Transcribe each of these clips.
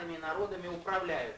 странами и народами управляют.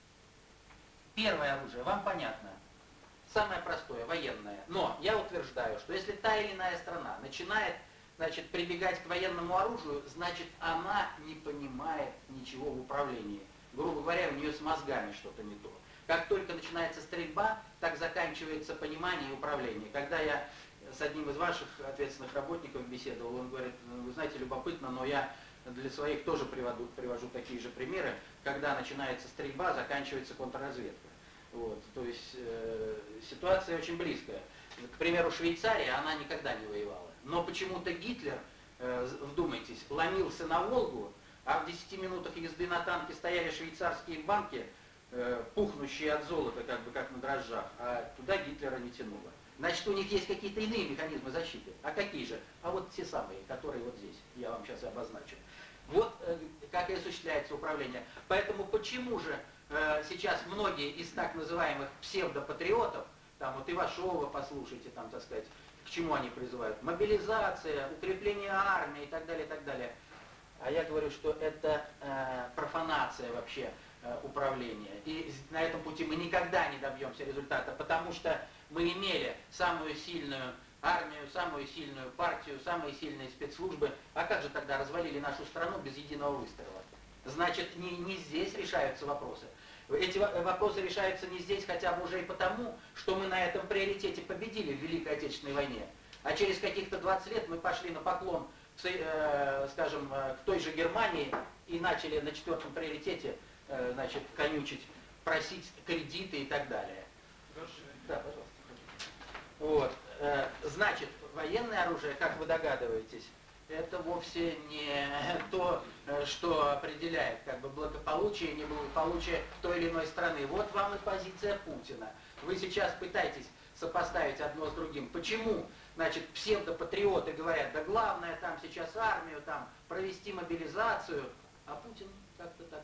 Первое оружие, вам понятно. Самое простое, военное. Но я утверждаю, что если та или иная страна начинает, значит, прибегать к военному оружию, значит, она не понимает ничего в управлении. Грубо говоря, у нее с мозгами что-то не то. Как только начинается стрельба, так заканчивается понимание и управление. Когда я с одним из ваших ответственных работников беседовал, он говорит: вы знаете, любопытно, но я для своих тоже привожу такие же примеры, когда начинается стрельба, заканчивается контрразведка. Вот, то есть ситуация очень близкая. К примеру, Швейцария, она никогда не воевала. Но почему-то Гитлер, вдумайтесь, ломился на Волгу, а в 10 минутах езды на танке стояли швейцарские банки, пухнущие от золота, как на дрожжах, а туда Гитлера не тянуло. Значит, у них есть какие-то иные механизмы защиты. А какие же? А вот те самые, которые вот здесь, я вам сейчас обозначу. Вот как и осуществляется управление. Поэтому почему же сейчас многие из так называемых псевдопатриотов, там вот Ивашова послушайте, там, так сказать, к чему они призывают? Мобилизация, укрепление армии и так далее, и так далее. А я говорю, что это профанация вообще управления. И на этом пути мы никогда не добьемся результата, потому что мы имели самую сильную армию, самую сильную партию, самые сильные спецслужбы. А как же тогда развалили нашу страну без единого выстрела? Значит, не здесь решаются вопросы. Эти вопросы решаются не здесь хотя бы уже и потому, что мы на этом приоритете победили в Великой Отечественной войне. А через каких-то 20 лет мы пошли на поклон, скажем, к той же Германии и начали на 4-м приоритете, значит, конючить, просить кредиты и так далее. Да, пожалуйста. Вот. Значит, военное оружие, как вы догадываетесь, это вовсе не то, что определяет как бы благополучие и неблагополучие той или иной страны. Вот вам и позиция Путина. Вы сейчас пытаетесь сопоставить одно с другим. Почему, значит, псевдопатриоты говорят: да главное там сейчас армию, там провести мобилизацию, а Путин как-то так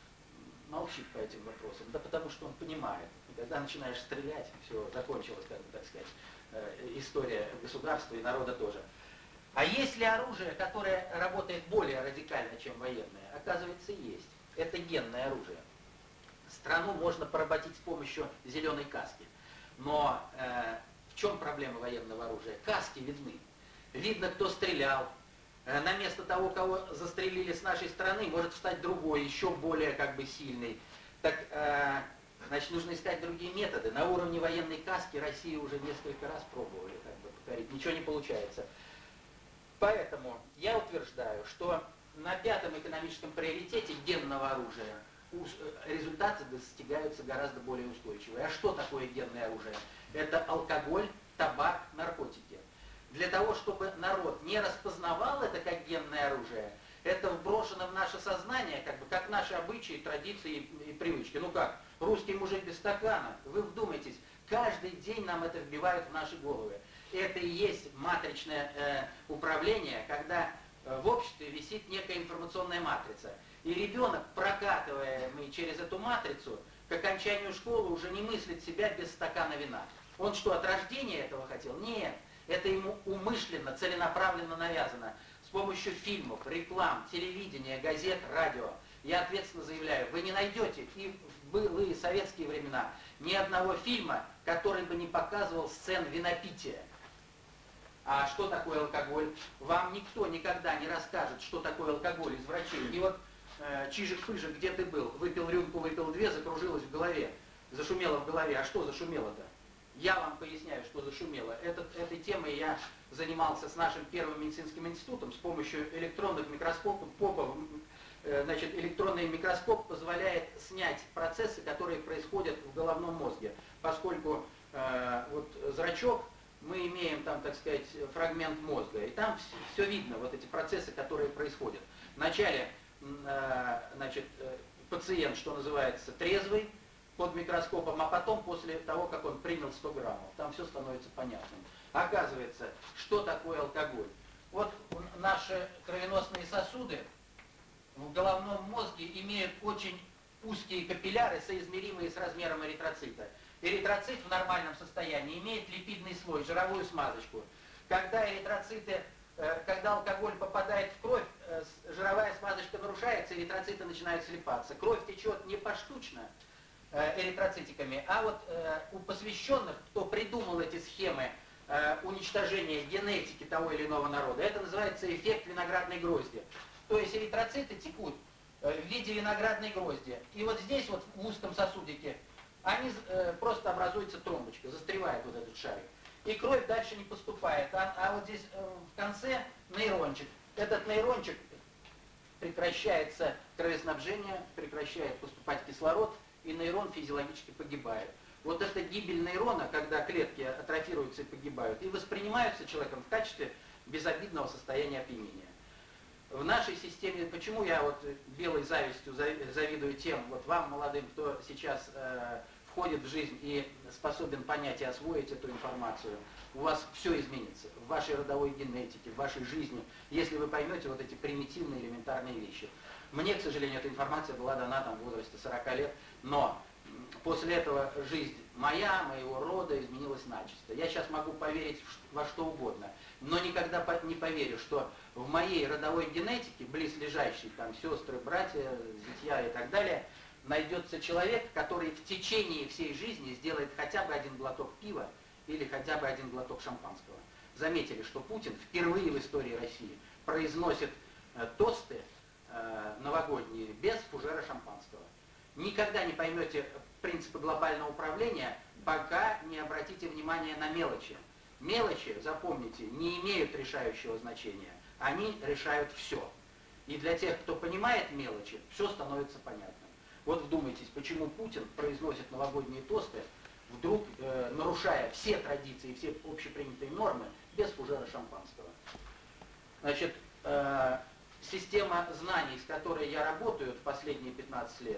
молчит по этим вопросам? Да потому что он понимает, когда начинаешь стрелять, все, закончилась, как бы, так сказать, история государства и народа тоже. А есть ли оружие, которое работает более радикально, чем военное? Оказывается, есть. Это генное оружие. Страну можно поработить с помощью зеленой каски. Но в чем проблема военного оружия? Каски видны. Видно, кто стрелял. На место того, кого застрелили с нашей стороны, может встать другой, еще более как бы сильный. Так, значит, нужно искать другие методы. На уровне военной каски Россию уже несколько раз пробовали как бы покорить. Ничего не получается. Поэтому я утверждаю, что на 5-м экономическом приоритете генного оружия результаты достигаются гораздо более устойчивые. А что такое генное оружие? Это алкоголь, табак, наркотики. Для того, чтобы народ не распознавал это как генное оружие, это вброшено в наше сознание, как наши обычаи, традиции и привычки. Ну как, русский мужик без стакана, вы вдумайтесь, каждый день нам это вбивают в наши головы. Это и есть матричное управление, когда в обществе висит некая информационная матрица. И ребенок, прокатываемый через эту матрицу, к окончанию школы уже не мыслит себя без стакана вина. Он что, от рождения этого хотел? Нет. Это ему умышленно, целенаправленно навязано. С помощью фильмов, реклам, телевидения, газет, радио. Я ответственно заявляю, вы не найдете и в былые советские времена ни одного фильма, который бы не показывал сцен винопития. А что такое алкоголь? Вам никто никогда не расскажет, что такое алкоголь из врачей. И вот Чижик-Пыжик, где ты был? Выпил рюмку, выпил две, закружилось в голове. Зашумело в голове. А что зашумело-то? Я вам поясняю, что зашумело. Этой темой я занимался с нашим первым медицинским институтом с помощью электронных микроскопов. Значит, электронный микроскоп позволяет снять процессы, которые происходят в головном мозге. Поскольку вот зрачок, мы имеем там, так сказать, фрагмент мозга, и там все видно, вот эти процессы, которые происходят. Вначале, значит, пациент, что называется, трезвый, под микроскопом, а потом, после того, как он принял 100 граммов, там все становится понятным. Оказывается, что такое алкоголь? Вот наши кровеносные сосуды в головном мозге имеют очень узкие капилляры, соизмеримые с размером эритроцита. Эритроцит в нормальном состоянии имеет липидный слой, жировую смазочку. Когда эритроциты когда алкоголь попадает в кровь, жировая смазочка нарушается, эритроциты начинают слипаться. Кровь течет не поштучно эритроцитиками, а вот у посвященных, кто придумал эти схемы уничтожения генетики того или иного народа, это называется эффект виноградной грозди. То есть эритроциты текут в виде виноградной грозди. И вот здесь вот в узком сосудике они просто образуется тромбочка, застревает вот этот шарик. И кровь дальше не поступает. А вот здесь в конце нейрончик. Этот нейрончик прекращается кровоснабжение, прекращает поступать кислород, и нейрон физиологически погибает. Вот эта гибель нейрона, когда клетки атрофируются и погибают, и воспринимаются человеком в качестве безобидного состояния опьянения. В нашей системе, почему я вот белой завистью завидую тем, вот вам, молодым, кто сейчас входит в жизнь и способен понять и освоить эту информацию, у вас все изменится в вашей родовой генетике, в вашей жизни, если вы поймете вот эти примитивные элементарные вещи. Мне, к сожалению, эта информация была дана там, в возрасте 40 лет, но после этого жизнь моя, моего рода изменилась начисто. Я сейчас могу поверить во что угодно, но никогда не поверю, что в моей родовой генетике, близлежащей, там, сестры, братья, зятья и так далее, найдется человек, который в течение всей жизни сделает хотя бы один глоток пива или хотя бы один глоток шампанского. Заметили, что Путин впервые в истории России произносит тосты новогодние без фужера шампанского. Никогда не поймете принципы глобального управления, пока не обратите внимание на мелочи. Мелочи, запомните, не имеют решающего значения. Они решают все. И для тех, кто понимает мелочи, все становится понятным. Вот вдумайтесь, почему Путин произносит новогодние тосты, вдруг нарушая все традиции, все общепринятые нормы, без фужера шампанского. Значит, система знаний, с которой я работаю в последние 15 лет,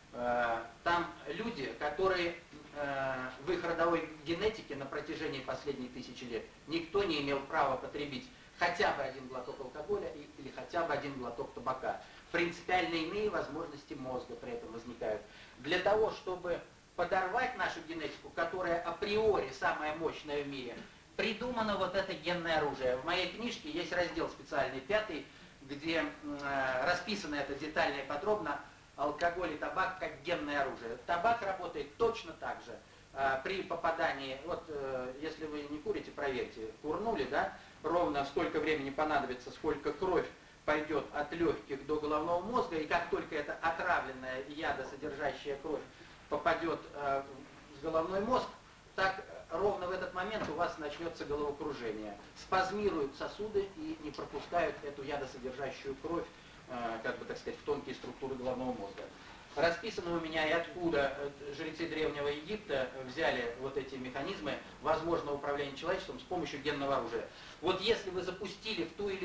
там люди, которые в их родовой генетике на протяжении последних 1000 лет никто не имел права потребить хотя бы один глоток алкоголя или хотя бы один глоток табака. Принципиально иные возможности мозга при этом возникают. Для того, чтобы подорвать нашу генетику, которая априори самая мощная в мире, придумано вот это генное оружие. В моей книжке есть раздел специальный, 5, где расписано это детально и подробно. Алкоголь и табак как генное оружие. Табак работает точно так же. При попадании, вот если вы не курите, проверьте, курнули, да, ровно сколько времени понадобится, сколько кровь пойдет от легких до головного мозга, и как только эта отравленная ядосодержащая кровь попадет в головной мозг, так ровно в этот момент у вас начнется головокружение. Спазмируют сосуды и не пропускают эту ядосодержащую кровь, как бы так сказать, в тонкие структуры головного мозга. Расписано у меня, и откуда жрецы Древнего Египта взяли вот эти механизмы возможного управления человечеством с помощью генного оружия. Вот если вы запустили в ту или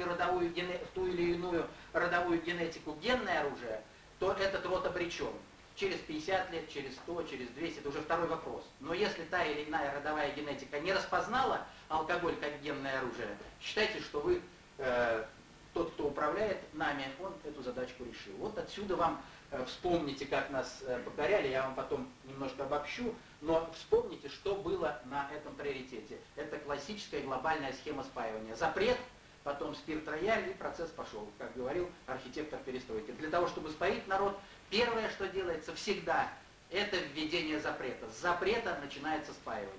иную родовую генетику генное оружие, то этот род обречен. Через 50 лет, через 100, через 200, это уже второй вопрос. Но если та или иная родовая генетика не распознала алкоголь как генное оружие, считайте, что вы, тот, кто управляет нами, он эту задачку решил. Вот отсюда вам вспомните, как нас покоряли, я вам потом немножко обобщу, но вспомните, что было на этом приоритете. Это классическая глобальная схема спаивания. Запрет, потом спирт-рояль, и процесс пошел, как говорил архитектор перестройки. Для того, чтобы споить народ, первое, что делается всегда, это введение запрета. С запрета начинается спаивание.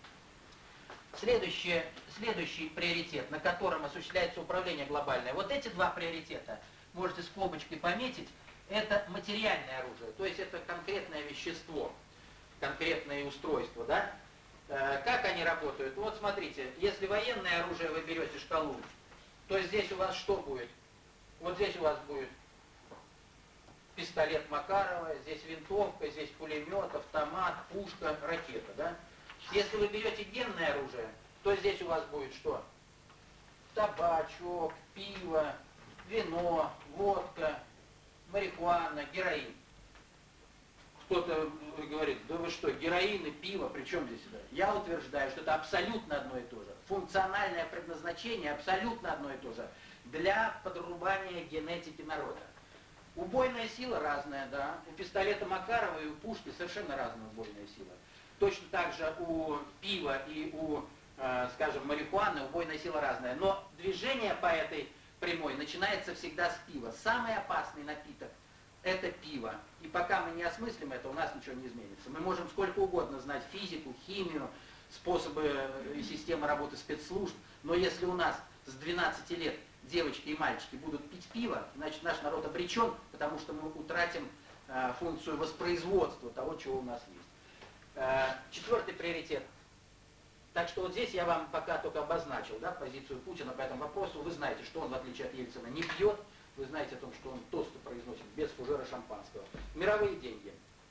Следующий приоритет, на котором осуществляется управление глобальное. Вот эти два приоритета, можете скобочкой пометить, это материальное оружие, то есть это конкретное вещество, конкретное устройство, да? Как они работают? Вот смотрите, если военное оружие вы берете шкалу, то здесь у вас что будет? Вот здесь у вас будет пистолет Макарова, здесь винтовка, здесь пулемет, автомат, пушка, ракета, да? Если вы берете генное оружие, то здесь у вас будет что? Табачок, пиво, вино, водка, марихуана, героин. Кто-то говорит, да вы что, героин и пиво, при чем здесь это? Я утверждаю, что это абсолютно одно и то же. Функциональное предназначение абсолютно одно и то же. Для подрубания генетики народа. Убойная сила разная, да. У пистолета Макарова и у пушки совершенно разная убойная сила. Точно так же у пива и у скажем, марихуаны, убойная сила разная. Но движение по этой прямой начинается всегда с пива. Самый опасный напиток – это пиво. И пока мы не осмыслим это, у нас ничего не изменится. Мы можем сколько угодно знать физику, химию, способы и системы работы спецслужб, но если у нас с 12 лет девочки и мальчики будут пить пиво, значит наш народ обречен, потому что мы утратим функцию воспроизводства того, чего у нас есть. Четвертый приоритет. Так что вот здесь я вам пока только обозначил, да, позицию Путина по этому вопросу. Вы знаете, что он, в отличие от Ельцина, не пьет. Вы знаете о том, что он тосты произносит без фужера шампанского. Мировые деньги.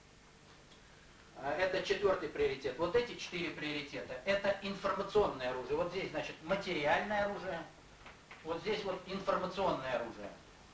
Это четвертый приоритет. Вот эти 4 приоритета. Это информационное оружие. Вот здесь, значит, материальное оружие. Вот здесь вот информационное оружие.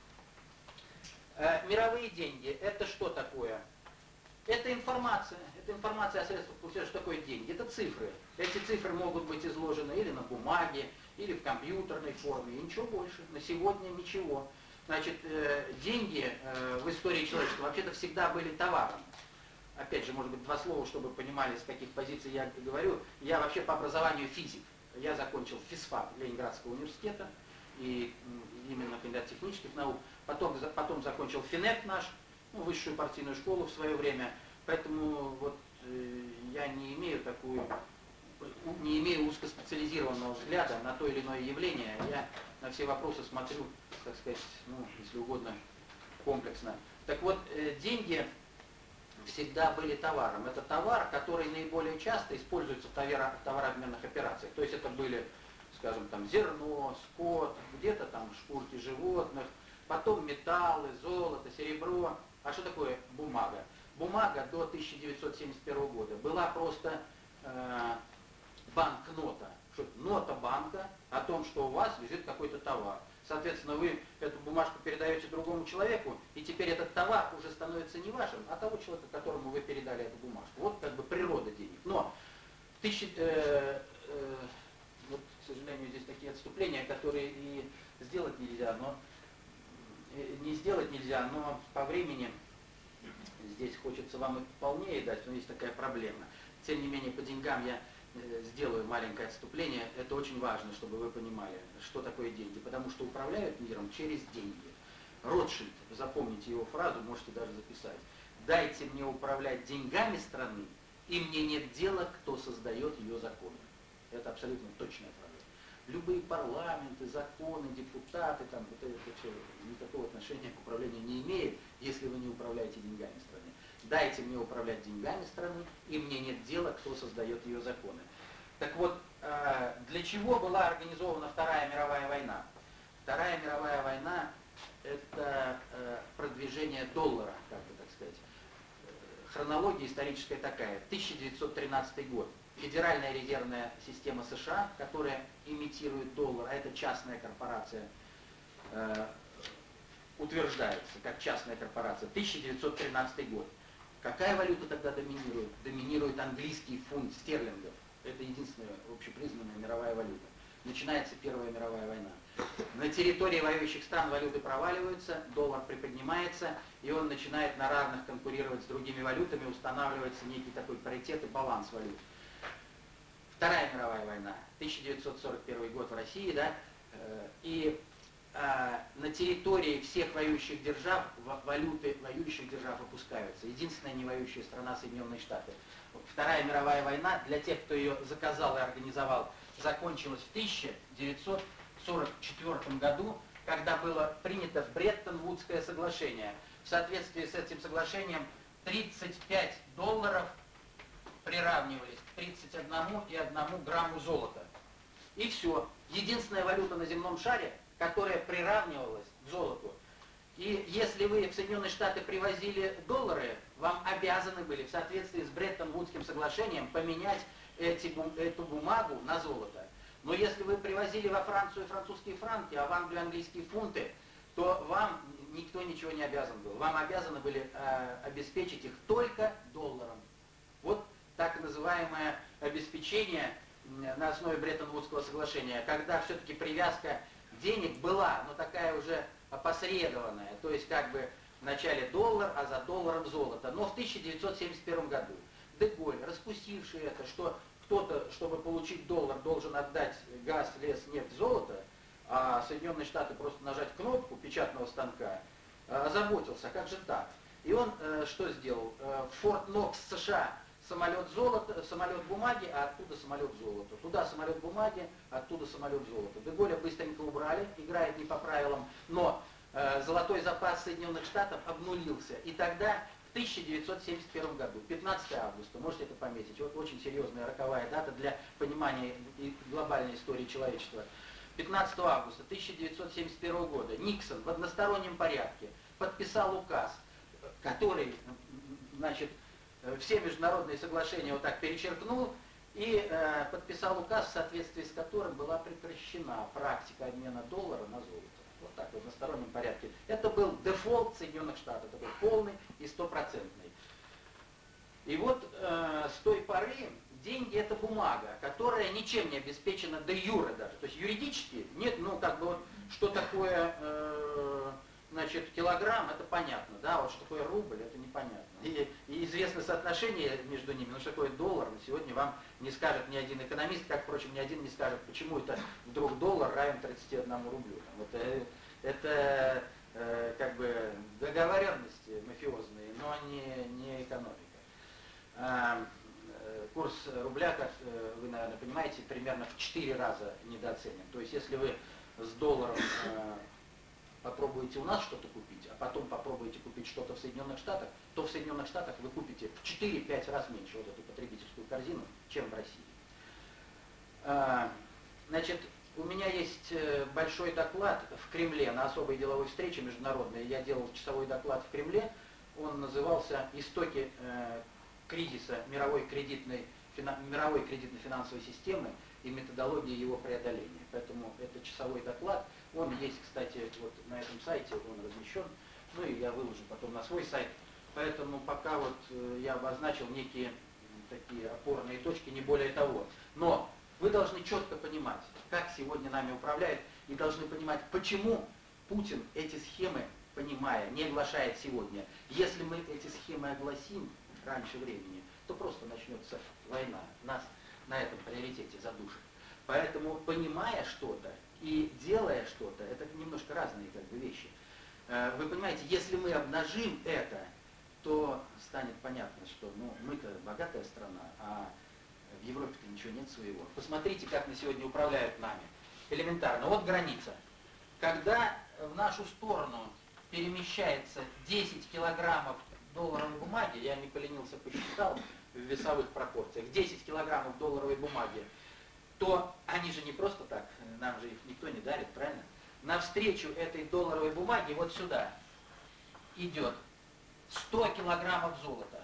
Мировые деньги. Это что такое? Это информация. Это информация о средствах платежа. Что такое деньги? Это цифры. Эти цифры могут быть изложены или на бумаге, или в компьютерной форме. И ничего больше. На сегодня ничего. Значит, деньги в истории человечества вообще-то всегда были товаром. Опять же, может быть, 2 слова, чтобы понимали, с каких позиций я говорю. Я вообще по образованию физик. Я закончил физфак Ленинградского университета, и именно кандидат технических наук. Потом закончил ФИНЭП наш, высшую партийную школу в свое время. Поэтому вот я не имею узкоспециализированного взгляда на то или иное явление. Я на все вопросы смотрю, так сказать, если угодно, комплексно. Так вот, деньги всегда были товаром. Это товар, который наиболее часто используется в товарообменных операциях. То есть это были, скажем, там зерно, скот, где-то там шкурки животных, потом металлы, золото, серебро. А что такое бумага? Бумага до 1971 года была просто банкнота. Нота банка о том, что у вас лежит какой-то товар. Соответственно, вы эту бумажку передаете другому человеку, и теперь этот товар уже становится не вашим, а того человека, которому вы передали эту бумажку. Вот как бы природа денег. Но вот, к сожалению, здесь такие отступления, которые и сделать нельзя, но не сделать нельзя, но по времени здесь хочется вам и полнее дать, но есть такая проблема. Тем не менее, по деньгам я сделаю маленькое отступление. Это очень важно, чтобы вы понимали, что такое деньги. Потому что управляют миром через деньги. Ротшильд, запомните его фразу, можете даже записать. Дайте мне управлять деньгами страны, и мне нет дела, кто создает ее законы. Это абсолютно точная фраза. Любые парламенты, законы, депутаты, там, это все никакого отношения к управлению не имеет, если вы не управляете деньгами страны. Дайте мне управлять деньгами страны, и мне нет дела, кто создает ее законы. Так вот, для чего была организована Вторая мировая война? Вторая мировая война – это продвижение доллара, как бы так сказать. Хронология историческая такая. 1913 год. Федеральная резервная система США, которая имитирует доллар, а это частная корпорация, утверждается как частная корпорация. 1913 год. Какая валюта тогда доминирует? Доминирует английский фунт стерлингов. Это единственная общепризнанная мировая валюта. Начинается Первая мировая война. На территории воюющих стран валюты проваливаются, доллар приподнимается, и он начинает на равных конкурировать с другими валютами, устанавливается некий такой паритет и баланс валют. Вторая мировая война, 1941 год в России, да, и на территории всех воюющих держав валюты воюющих держав опускаются. Единственная не воюющая страна — Соединенные Штаты. Вторая мировая война, для тех, кто ее заказал и организовал, закончилась в 1944 году, когда было принято Бреттон-Вудское соглашение. В соответствии с этим соглашением 35 долларов приравнивались к 31,1 грамму золота. И все. Единственная валюта на земном шаре, которая приравнивалась к золоту. И если вы в Соединенные Штаты привозили доллары, вам обязаны были в соответствии с Бреттон-Вудским соглашением поменять эту бумагу на золото. Но если вы привозили во Францию французские франки, а в Англию английские фунты, то вам никто ничего не обязан был. Вам обязаны были обеспечить их только долларом. Вот так называемое обеспечение на основе Бреттон-Вудского соглашения, когда все-таки привязка денег была, но такая уже опосредованная, то есть как бы вначале доллар, а за долларом золото. Но в 1971 году де Голь, распустивший это, что кто кто-то, чтобы получить доллар, должен отдать газ, лес, нефть, золото, а Соединенные Штаты просто нажать кнопку печатного станка, озаботился, как же так? И он что сделал? В Форт Нокс, США, самолет золота, самолет бумаги, а оттуда самолет золота. Туда самолет бумаги, оттуда самолет золота. Де-Голля быстренько убрали, играет не по правилам, но золотой запас Соединенных Штатов обнулился. И тогда, в 1971 году, 15 августа, можете это пометить, вот очень серьезная роковая дата для понимания глобальной истории человечества. 15 августа 1971 года Никсон в одностороннем порядке подписал указ, который, значит, все международные соглашения вот так перечеркнул и подписал указ, в соответствии с которым была прекращена практика обмена доллара на золото. Вот так, в одностороннем порядке. Это был дефолт Соединенных Штатов, это был полный и стопроцентный. И вот с той поры деньги это бумага, которая ничем не обеспечена де юре даже. То есть юридически нет, ну как бы вот, что такое значит, килограмм, это понятно, да, вот что такое рубль, это непонятно. И известно соотношение между ними, но что такое доллар, на сегодня вам не скажет ни один экономист, как, впрочем, ни один не скажет, почему это вдруг доллар равен 31 рублю. Вот, это как бы договоренности мафиозные, но не экономика. Курс рубля, как вы, наверное, понимаете, примерно в 4 раза недооценен. То есть, если вы с долларом попробуете у нас что-то купить, а потом попробуете купить что-то в Соединенных Штатах, то в Соединенных Штатах вы купите в 4-5 раз меньше вот эту потребительскую корзину, чем в России. Значит, у меня есть большой доклад в Кремле на особой деловой встрече международной. Я делал часовой доклад в Кремле. Он назывался «Истоки кризиса мировой кредитно-финансовой системы и методологии его преодоления». Поэтому это часовой доклад. Он есть, кстати, вот на этом сайте, он размещен. Ну и я выложу потом на свой сайт. Поэтому пока вот я обозначил некие такие опорные точки, не более того. Но вы должны четко понимать, как сегодня нами управляет, и должны понимать, почему Путин эти схемы, понимая, не оглашает сегодня. Если мы эти схемы огласим раньше времени, то просто начнется война. Нас на этом приоритете задушит. Поэтому, понимая что-то и делая что-то, это немножко разные как бы вещи. Вы понимаете, если мы обнажим это, то станет понятно, что ну, мы-то богатая страна, а в Европе-то ничего нет своего. Посмотрите, как на сегодня управляют нами. Элементарно. Вот граница. Когда в нашу сторону перемещается 10 килограммов долларовой бумаги, я не поленился, посчитал в весовых пропорциях, 10 килограммов долларовой бумаги, то они же не просто так, нам же их никто не дарит, правильно? Навстречу этой долларовой бумаге вот сюда идет 100 килограммов золота.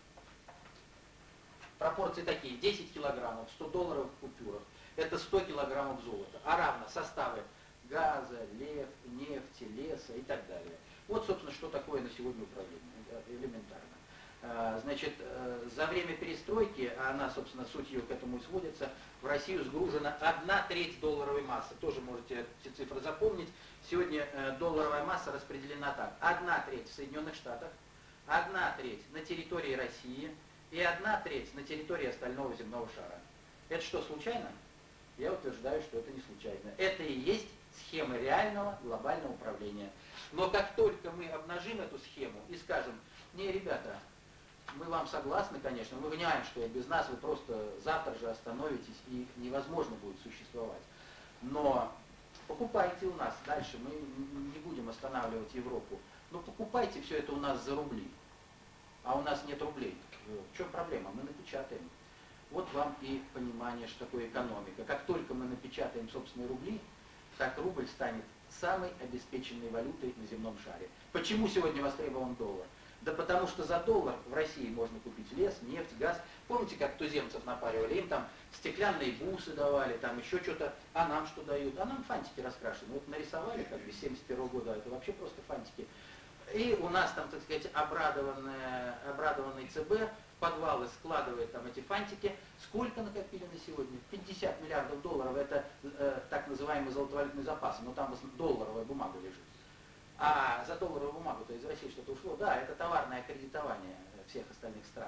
Пропорции такие, 10 килограммов, 100 долларовых купюрах. Это 100 килограммов золота, а равно составы газа, нефти, леса и так далее. Вот, собственно, что такое на сегодня управление. Элементарно. Значит, за время перестройки, а она, собственно, суть ее к этому и сводится, в Россию сгружена 1/3 долларовой массы. Тоже можете эти цифры запомнить. Сегодня долларовая масса распределена так. 1/3 в Соединенных Штатах, 1/3 на территории России и 1/3 на территории остального земного шара. Это что, случайно? Я утверждаю, что это не случайно. Это и есть схема реального глобального управления. Но как только мы обнажим эту схему и скажем, не, ребята, мы вам согласны, конечно, мы понимаем, что без нас вы просто завтра же остановитесь и невозможно будет существовать. Но покупайте у нас дальше, мы не будем останавливать Европу. Но покупайте все это у нас за рубли. А у нас нет рублей. В чем проблема? Мы напечатаем. Вот вам и понимание, что такое экономика. Как только мы напечатаем собственные рубли, так рубль станет самой обеспеченной валютой на земном шаре. Почему сегодня востребован доллар? Да потому что за доллар в России можно купить лес, нефть, газ. Помните, как туземцев напаривали? Им там стеклянные бусы давали, там еще что-то. А нам что дают? А нам фантики раскрашены. Вот нарисовали как бы с 71 года, это вообще просто фантики. И у нас там, так сказать, обрадованный ЦБ в подвалы складывает там эти фантики. Сколько накопили на сегодня? 50 миллиардов долларов. Это так называемый золотовалютный запас. Но там долларовая бумага лежит. А за долларовую бумагу-то из России что-то ушло. Да, это товарное кредитование всех остальных стран.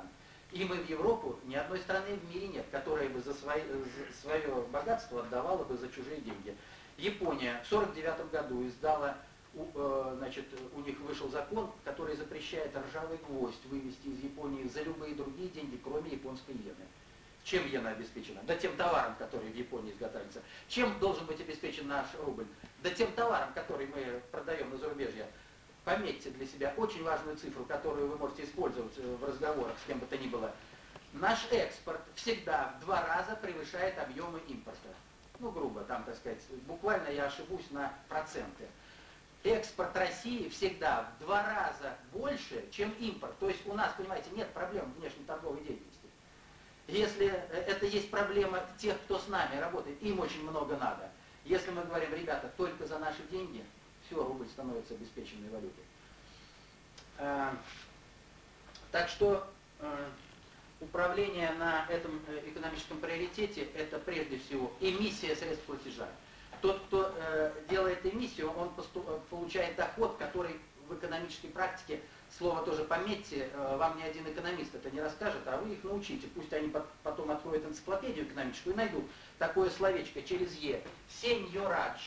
И мы в Европу, ни одной страны в мире нет, которая бы за свое богатство отдавала бы за чужие деньги. Япония в 1949 году издала, значит, у них вышел закон, который запрещает ржавый гвоздь вывести из Японии за любые другие деньги, кроме японской иены. Чем иена обеспечена? Да тем товаром, который в Японии изготавливается. Чем должен быть обеспечен наш рубль? Да тем товаром, который мы продаем на зарубежье. Пометьте для себя очень важную цифру, которую вы можете использовать в разговорах с кем бы то ни было. Наш экспорт всегда в 2 раза превышает объемы импорта. Ну, грубо, там, так сказать, буквально я ошибусь на проценты. Экспорт России всегда в 2 раза больше, чем импорт. То есть у нас, понимаете, нет проблем внешней торговой деятельности. Если это есть проблема тех, кто с нами работает, им очень много надо. Если мы говорим, ребята, только за наши деньги, все, рубль становится обеспеченной валютой. Так что управление на этом экономическом приоритете – это прежде всего эмиссия средств платежа. Тот, кто делает эмиссию, он получает доход, который в экономической практике, слово тоже пометьте, вам ни один экономист это не расскажет, а вы их научите. Пусть они потом откроют энциклопедию экономическую и найдут такое словечко через «е». Сеньорадж.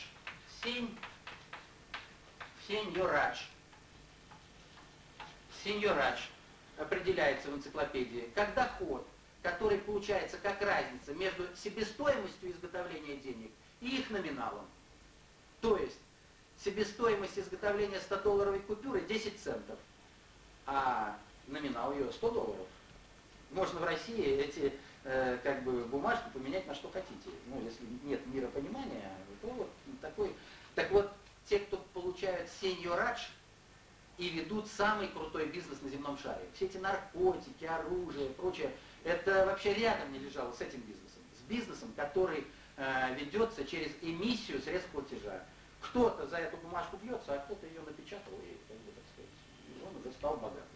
Сеньорадж определяется в энциклопедии как доход, который получается как разница между себестоимостью изготовления денег и их номиналом. То есть себестоимость изготовления 100-долларовой купюры 10 центов, а номинал ее $100. Можно в России эти как бы бумажки поменять на что хотите. Ну, если нет миропонимания, то вот такой. Так вот, те, кто получают сеньорадж и ведут самый крутой бизнес на земном шаре. Все эти наркотики, оружие, прочее, это вообще рядом не лежало с этим бизнесом. С бизнесом, который ведется через эмиссию средств платежа. Кто-то за эту бумажку бьется, а кто-то ее напечатал и, как бы, так сказать, он уже стал богатым.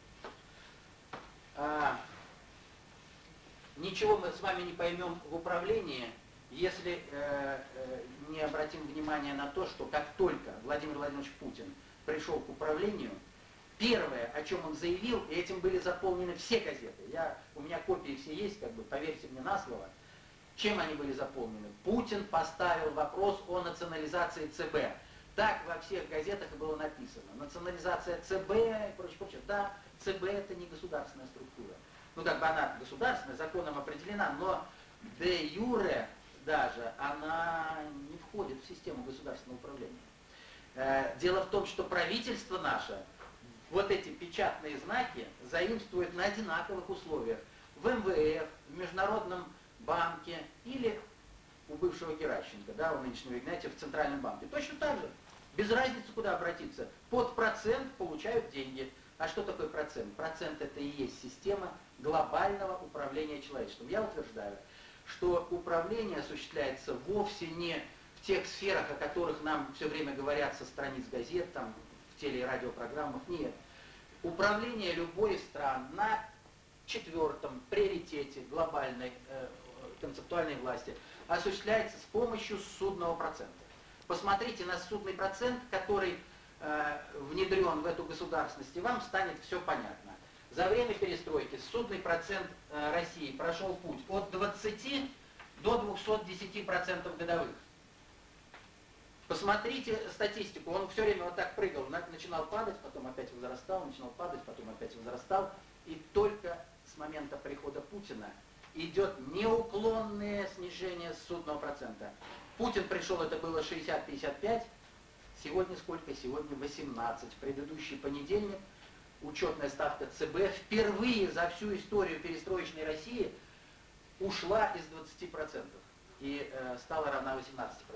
Ничего мы с вами не поймем в управлении, если не обратим внимание на то, что как только Владимир Владимирович Путин пришел к управлению, первое, о чем он заявил, и этим были заполнены все газеты, у меня копии все есть, как бы, поверьте мне на слово, чем они были заполнены? Путин поставил вопрос о национализации ЦБ. Так во всех газетах и было написано. Национализация ЦБ и прочее, прочее. Да, ЦБ это не государственная структура. Ну, как бы она государственная, законом определена, но де юре даже она не входит в систему государственного управления. Дело в том, что правительство наше вот эти печатные знаки заимствует на одинаковых условиях. В МВФ, в Международном банке или у бывшего Геращенко, да, у нынешнего Игнатьева в Центральном банке. Точно так же. Без разницы, куда обратиться. Под процент получают деньги. А что такое процент? Процент это и есть система глобального управления человечеством. Я утверждаю, что управление осуществляется вовсе не в тех сферах, о которых нам все время говорят со страниц газет, там, в теле- и радиопрограммах. Нет. Управление любой из стран на 4-м приоритете глобальной концептуальной власти осуществляется с помощью ссудного процента. Посмотрите на ссудный процент, который внедрен в эту государственность, и вам станет все понятно. За время перестройки ссудный процент России прошел путь от 20 до 210% годовых. Посмотрите статистику, он все время вот так прыгал, начинал падать, потом опять возрастал, начинал падать, потом опять возрастал, и только с момента прихода Путина идет неуклонное снижение ссудного процента. Путин пришел, это было 60-55, сегодня сколько? Сегодня 18. В предыдущий понедельник учетная ставка ЦБ впервые за всю историю перестроечной России ушла из 20% и стала равна 18%.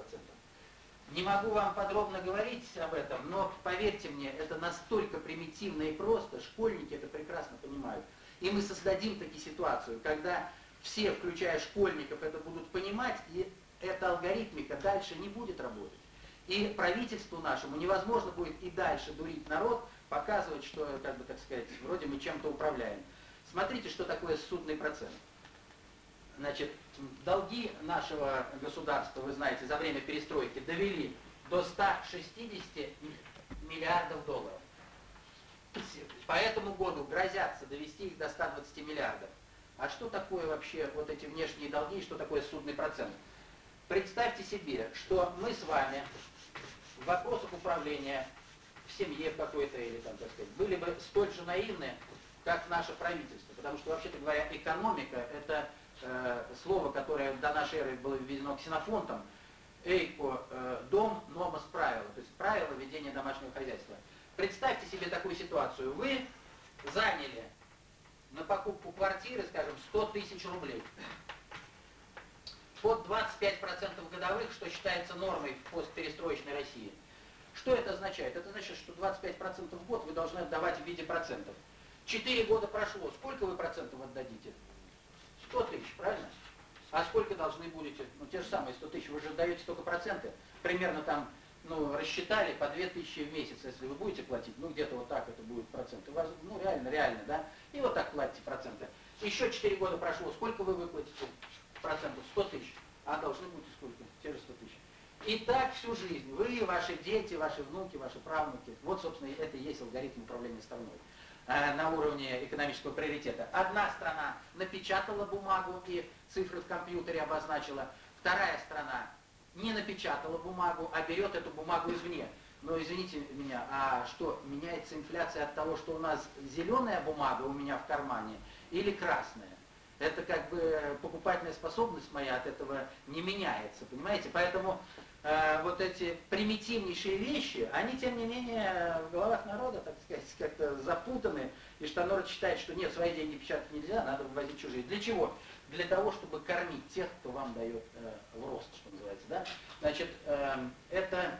Не могу вам подробно говорить об этом, но поверьте мне, это настолько примитивно и просто, школьники это прекрасно понимают. И мы создадим таки ситуацию, когда все, включая школьников, это будут понимать, и эта алгоритмика дальше не будет работать. И правительству нашему невозможно будет и дальше дурить народ, показывать, что, как бы, так сказать, вроде мы чем-то управляем. Смотрите, что такое ссудный процент. Значит, долги нашего государства, вы знаете, за время перестройки довели до 160 миллиардов долларов. По этому году грозятся довести их до 120 миллиардов. А что такое вообще вот эти внешние долги, что такое судный процент? Представьте себе, что мы с вами в вопросах управления в семье в какой-то или там, так сказать, были бы столь же наивны, как наше правительство. Потому что, вообще-то говоря, экономика – это слово, которое до нашей эры было введено Ксенофонтом. Эйко – дом, номос – правила. То есть правила ведения домашнего хозяйства. Представьте себе такую ситуацию. Вы заняли на покупку квартиры, скажем, 100 тысяч рублей. Под 25% годовых, что считается нормой в постперестроечной России. Что это означает? Это значит, что 25% в год вы должны отдавать в виде процентов. 4 года прошло, сколько вы процентов отдадите? 100 тысяч, правильно? А сколько должны будете? Ну, те же самые 100 тысяч, вы же даете только проценты. Примерно там, ну, рассчитали по 2000 в месяц, если вы будете платить, ну, где-то вот так это будет проценты. У вас, ну, реально, да? И вот так платите проценты. Еще 4 года прошло, сколько вы выплатите процентов? 100 тысяч. А должны будете сколько? Те же 100 тысяч. И так всю жизнь. Вы, ваши дети, ваши внуки, ваши правнуки. Вот, собственно, это и есть алгоритм управления страной на уровне экономического приоритета. Одна страна напечатала бумагу и цифры в компьютере обозначила. Вторая страна не напечатала бумагу, а берет эту бумагу извне. Но извините меня, а что, меняется инфляция от того, что у нас зеленая бумага у меня в кармане или красная? Это как бы покупательная способность моя от этого не меняется, понимаете? Поэтому вот эти примитивнейшие вещи, они тем не менее в головах народа, так сказать, как-то запутаны. И что народ считает, что нет, свои деньги печатать нельзя, надо вывозить чужие. Для чего? Для того, чтобы кормить тех, кто вам дает в рост, что называется. Да? Значит, это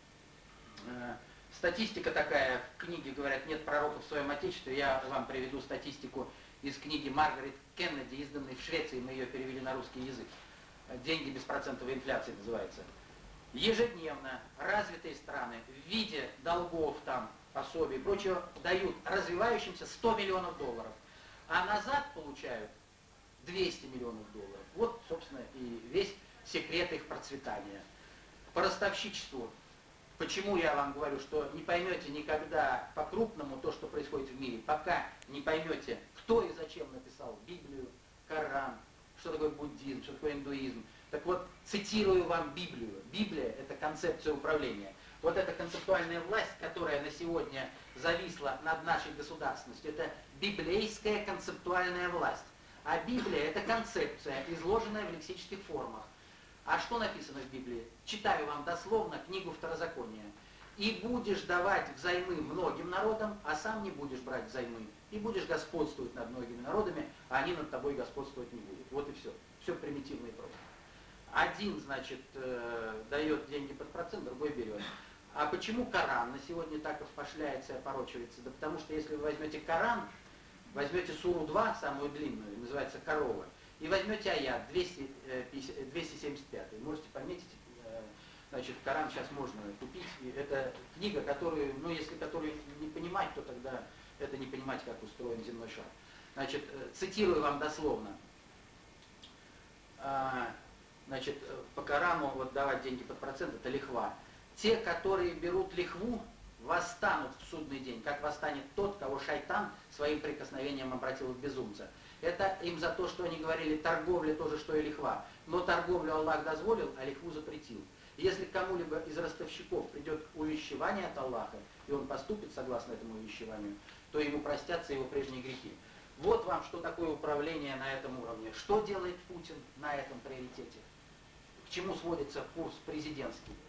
статистика такая, в книге говорят, нет пророков в своем отечестве. Я вам приведу статистику из книги Маргарет Кеннеди, изданной в Швеции, мы ее перевели на русский язык. «Деньги беспроцентовой инфляции» называется. Ежедневно развитые страны в виде долгов, там, пособий и прочего дают развивающимся 100 миллионов долларов, а назад получают 200 миллионов долларов. Вот, собственно, и весь секрет их процветания. По ростовщичеству. Почему я вам говорю, что не поймете никогда по-крупному то, что происходит в мире, пока не поймете, кто и зачем написал Библию, Коран, что такое буддизм, что такое индуизм. Так вот, цитирую вам Библию. Библия – это концепция управления. Вот эта концептуальная власть, которая на сегодня зависла над нашей государственностью, это библейская концептуальная власть. А Библия – это концепция, изложенная в лексических формах. А что написано в Библии? Читаю вам дословно книгу Второзакония. «И будешь давать взаймы многим народам, а сам не будешь брать взаймы. И будешь господствовать над многими народами, а они над тобой господствовать не будут». Вот и все. Все примитивно и просто. Один, значит, дает деньги под процент, другой берет. А почему Коран на сегодня так опошляется и опорочивается? Да потому что если вы возьмете Коран, возьмете суру 2, самую длинную, называется «Корова», и возьмете аят 275, можете пометить, значит, Коран сейчас можно купить. И это книга, которую, ну, если которую не понимать, то тогда это не понимать, как устроен земной шар. Значит, цитирую вам дословно. Значит, по Корану вот давать деньги под процент – это лихва. Те, которые берут лихву, восстанут в судный день, как восстанет тот, кого шайтан своим прикосновением обратил в безумца. Это им за то, что они говорили, торговля то же, что и лихва. Но торговлю Аллах дозволил, а лихву запретил. И если кому-либо из ростовщиков придет увещевание от Аллаха, и он поступит согласно этому увещеванию, то ему простятся его прежние грехи. Вот вам, что такое управление на этом уровне. Что делает Путин на этом приоритете? К чему сводится курс президентский?